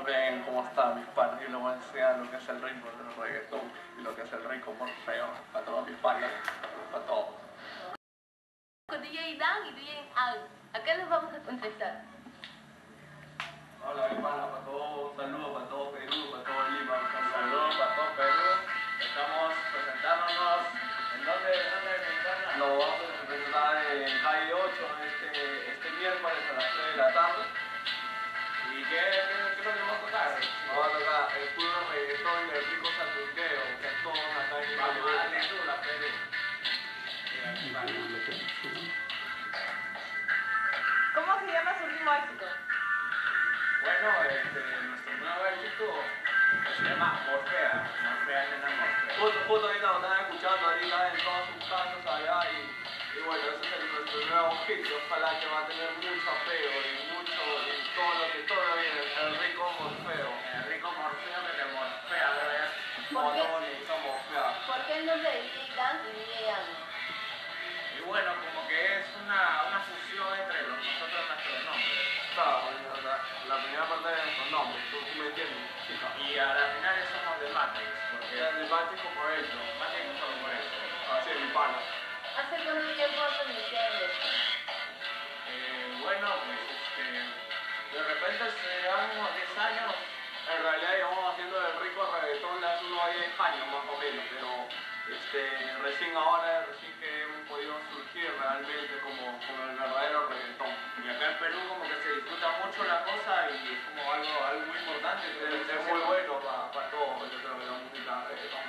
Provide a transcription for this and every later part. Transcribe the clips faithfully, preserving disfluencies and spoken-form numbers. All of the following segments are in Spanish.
ven cómo están mis panas y les voy a enseñar lo que es el ritmo del reggaetón y lo que es el rico Morfeo para todos mis panas, para todos. Con D J Dan y D J Al, acá los vamos a entrevistar. Hola mis panas, para todos, un saludo para todo Perú, para todo Lima, Un saludo para todo Perú. Estamos presentándonos. ¿En dónde, dónde presentarnos? Nos vamos a presentar en calle ocho este, este miércoles a las tres de la tarde. ¿Y qué, qué, qué es lo que vamos a tocar? Nos va a tocar el puro reggaetón y el rico sandungueo, que es todo acá en Vamos a Perú. darle tú la Perú. ¿Cómo se llama su último éxito? Bueno, este, nuestro nuevo éxito se llama Morfea. Morfea, nena, Morfea. Justo, justo ahorita lo están escuchando ahorita en todas sus casas allá y, y bueno, ese es el, nuestro nuevo hit y ojalá que va a tener mucho apego y mucho y todo lo que todo viene, el rico Morfeo. El rico Morfeo que te morfea, ¿verdad? Como ¿Por qué? todos necesitamos morfear. ¿Por qué el nombre de D J Dan y D J Al? Y bueno, como que es una, una fusión entre los, nosotros nuestros nombres. Claro, la, la primera parte de nuestros nombres, tú, tú me entiendes, chica. Y a la final somos de Matrix, porque Es de Magic Corporation, Matrix no somos por eso. así es mi pana. ¿Hace cuánto tiempo se iniciaron esto? Eh, bueno, pues este, de repente serán unos diez años. En realidad llevamos haciendo el rico reggaetón de hace unos diez años más o menos, pero este, recién ahora, recién que hemos podido surgir realmente como, como el verdadero reggaetón. Y acá en Perú como que se disfruta mucho la cosa y es como algo, algo muy importante. Es, es muy bueno para, para todos, yo creo que la música reggaetón.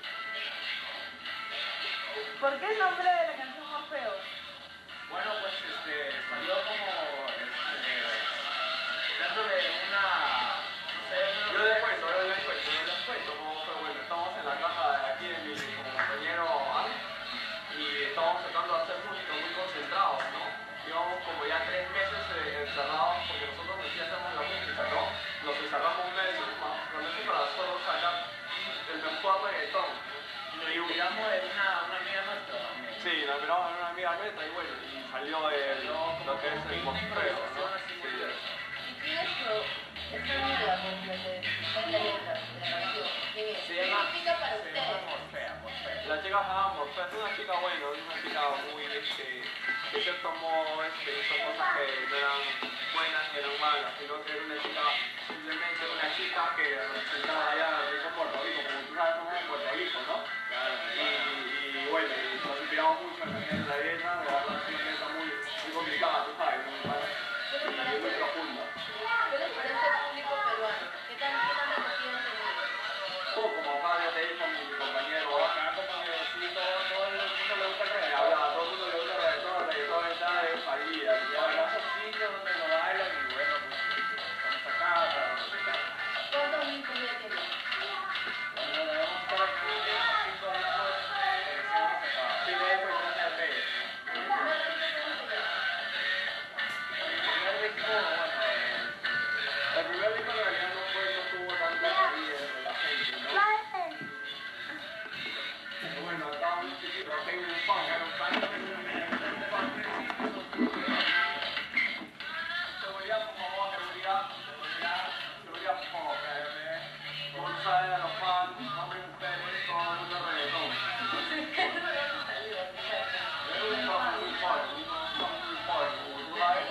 ¿Por qué el nombre de la canción Morfeo? Bueno, pues este, salió como este, dentro de una, no sé, Yo les cuento, yo les cuento, yo les cuento cómo fue. Bueno, estamos en la casa de aquí de mi compañero Alex y estamos tratando de hacer música muy concentrados, ¿no? Llevamos como ya tres meses eh, encerrados porque nosotros sí hacemos la música, ¿no? Nos encerramos meses, más meses para solo sacar el mejor reggaetón. lo inspiramos en una, una amiga nuestra también. Sí, nos miramos en una amiga nuestra y bueno, y salió el, lo que es el Morfeo, ¿no? Así muy Sí. diversa. ¿Y quién es su, esta amiga con la que está en la letra de la canción? ¿Quién es? Se ¿Qué llama, significa para se llama ustedes? Morfea, Morfea. La chica se llama Morfeo, es una chica buena, es una chica muy, este, que se tomó, este, hizo cosas que no eran buenas ni eran malas, sino que era una chica, simplemente una chica que representaba allá al rico Puerto Rico, como tú sabes, somos de Puerto Rico, ¿no? Claro, Y, y bueno, y nos inspiramos mucho en en la letra, de verdad es una letra muy, muy complicada, tú sabes, muy, ¿Qué les y muy parece? profunda. ¿Qué les parece el público peruano? ¿Qué tal, qué tan acogida han tenido? Tú, como acá ya te dijo mi compañero, acá como que sí, todo, todo el mundo le gusta el que reggaetón. habla, a todo el mundo le gusta el reggaetón, el reggaetón está de salida, Y hay muchos sitios donde lo bailan y bueno, pues estamos acá para representar. ¿Cuántos discos ya tienen? Bueno, debemos estar aquí en cinco minutos de semana acá. sí, de eso se trata el reggae. ¿El primer disco cómo se llama? El primer disco, bueno, eh, El primer disco en realidad no fue, no tuvo tanta salida entre la gente, ¿no? Pero bueno, acá un chiquito, tengo un fan, era un fan, un fan seguridad, por favor, seguridad, seguridad, seguridad, por favor. Como tú sabes, a los fans, hombres y mujeres, todo el mundo reggaetón. Es un fan muy fuerte, un fan muy fuerte, como tú sabes.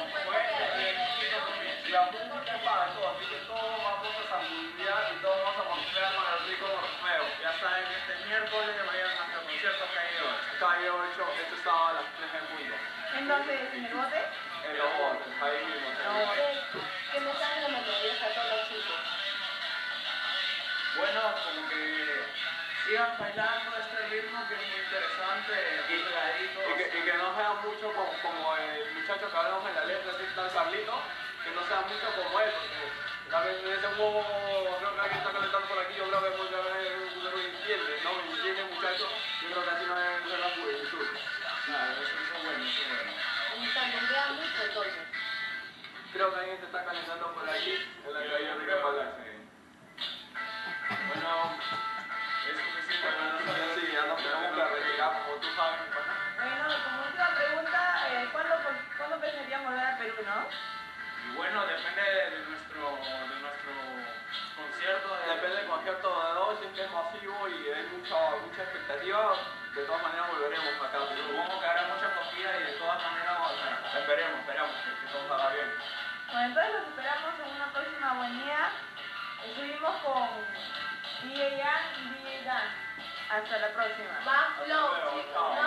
La música es para todo, así que todos vamos a sandunguear y todos vamos a morfear con el rico Morfeo. ya saben, este miércoles vayan a nuestro concierto calle ocho. Calle ocho, este sábado a las tres en punto. ¿En dónde es? ¿En el bote? En los botes, ahí mismo. ¿Qué mensaje le mandarías a todos los chicos? Bueno, como que sigan bailando este ritmo que es muy interesante, muy pegadito. Y que, y que no sean mucho como, como el muchacho que hablamos en la letra, así tan Carlito, que no sean mucho como él, porque a veces ese huevo, creo que alguien está calentando por aquí, yo creo que muchas veces uno no entiende, ¿no? Y entiende muchacho, yo creo que así no es no es la juventud. Claro, eso es bueno, eso es bueno. Y sandunguea mucho entonces. Creo que alguien se está calentando por aquí, en la calle Rica Palacio. Bueno, es suficiente. Bueno, sí, ya nos tenemos que retirar, como tú sabes, mi pana. Bueno, como última pregunta, eh, ¿cuándo, ¿cuándo pensarían volver a Perú, no? Y bueno, depende de nuestro, de nuestro concierto de hoy, siempre es masivo y hay mucha, mucha expectativa. De todas maneras volveremos acá. Pero Supongo que habrá mucha acogida y de todas maneras vamos a ver. esperemos, esperemos que, que todo salga bien. Bueno, entonces los esperamos en una próxima buen día. Estuvimos con D J Yan y D J Dan. Hasta la próxima. Más flow, chicos.